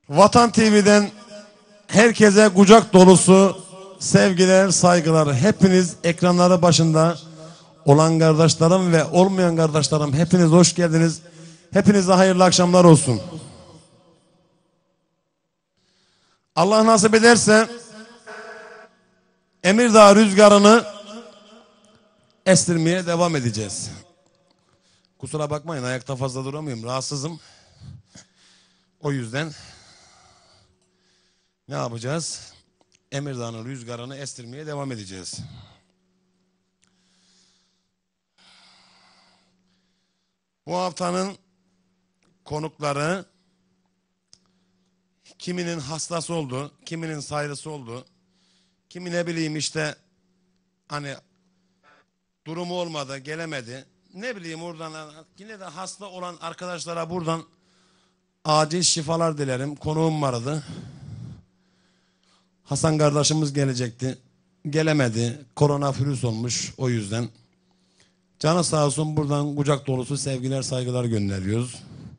Vatan TV'den herkese kucak dolusu sevgiler, saygılar. Hepiniz ekranları başında olan kardeşlerim ve olmayan kardeşlerim, hepiniz hoş geldiniz. Hepinize hayırlı akşamlar olsun. Allah nasip ederse Emirdağ rüzgarını estirmeye devam edeceğiz. Kusura bakmayın, ayakta fazla duramıyorum, rahatsızım. O yüzden ne yapacağız? Emirdağ'ın rüzgarını estirmeye devam edeceğiz. Bu haftanın konukları kiminin hastası oldu, kiminin sayılısı oldu. Kimi ne bileyim işte hani durumu olmadı, gelemedi. Ne bileyim oradan yine de hasta olan arkadaşlara buradan acil şifalar dilerim. Konuğum vardı. Hasan kardeşimiz gelecekti. Gelemedi. Koronavirüs olmuş o yüzden. Canı sağ olsun, buradan kucak dolusu sevgiler, saygılar gönderiyoruz.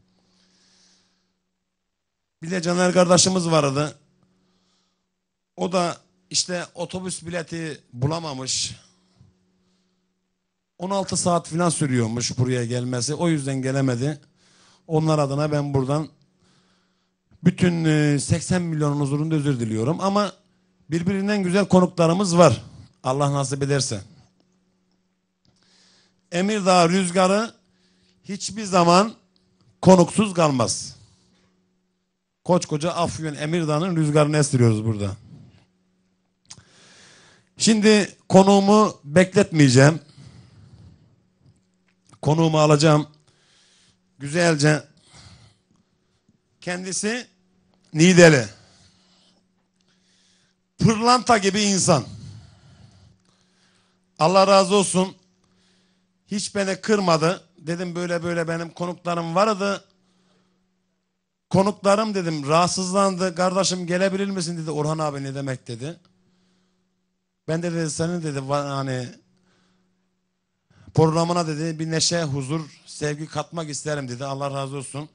Bir de Caner kardeşimiz vardı. O da işte otobüs bileti bulamamış. 16 saat falan sürüyormuş buraya gelmesi. O yüzden gelemedi. Onlar adına ben buradan bütün 80 milyonun huzurunda özür diliyorum. Ama birbirinden güzel konuklarımız var. Allah nasip ederse. Emirdağ rüzgarı hiçbir zaman konuksuz kalmaz. Koskoca Afyon Emirdağ'ın rüzgarını estiriyoruz burada. Şimdi konuğumu bekletmeyeceğim. Konuğumu alacağım. Güzelce. Kendisi Niğdeli. Pırlanta gibi insan. Allah razı olsun. Hiç beni kırmadı. Dedim böyle böyle benim konuklarım vardı. Konuklarım dedim rahatsızlandı. Kardeşim gelebilir misin dedi. Orhan abi ne demek dedi. Ben de dedi senin dedi hani programına dedi bir neşe, huzur, sevgi katmak isterim dedi. Allah razı olsun.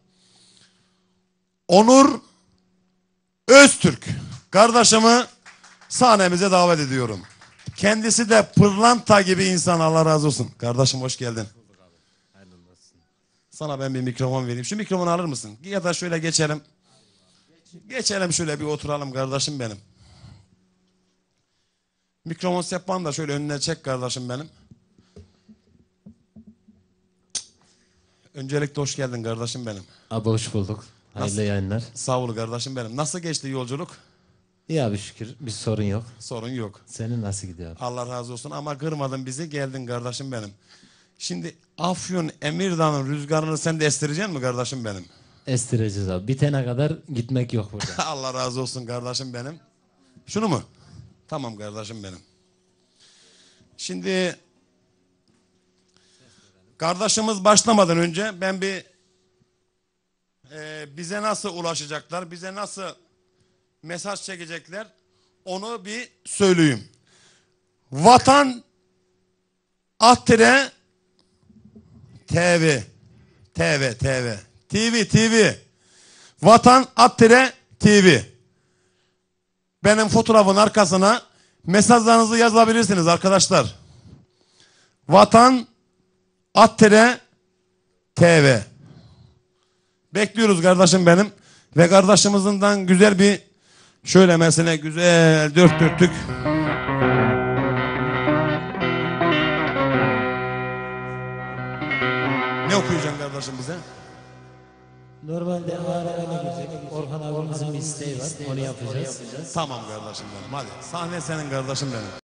Onur Öztürk kardeşimi sahnemize davet ediyorum. Kendisi de pırlanta gibi insan, Allah razı olsun. Kardeşim hoş geldin. Sana ben bir mikrofon vereyim. Şu mikrofonu alır mısın? Ya da şöyle geçelim. Geçelim şöyle bir oturalım kardeşim benim. Mikrofon sehpanı da şöyle önüne çek kardeşim benim. Öncelikle hoş geldin kardeşim benim. Abi hoş bulduk. Hayırlı yayınlar. Sağ ol kardeşim benim. Nasıl geçti yolculuk? İyi abi şükür. Bir sorun yok. Sorun yok. Senin nasıl gidiyor? Allah razı olsun ama kırmadın bizi, geldin kardeşim benim. Şimdi Afyon Emirdağ'ın rüzgarını sen de estireceksin mi kardeşim benim? Estireceğiz abi. Bitene kadar gitmek yok burada. Allah razı olsun kardeşim benim. Şunu mu? Tamam kardeşim benim. Şimdi kardeşimiz başlamadan önce ben bir bize nasıl ulaşacaklar, bize nasıl mesaj çekecekler onu bir söyleyeyim. Vatan @TV TV Vatan @TV. Benim fotoğrafın arkasına mesajlarınızı yazabilirsiniz arkadaşlar. Vatan @TV. Bekliyoruz kardeşim benim. Ve kardeşimizden güzel bir şöyle mesela güzel dört dörtlük ne okuyacaksın kardeşim bize? Normalde öyle girecek. Orhan abimizin bir isteği var. Onu yapacağız. Tamam kardeşim benim, hadi. Sahne senin kardeşim benim.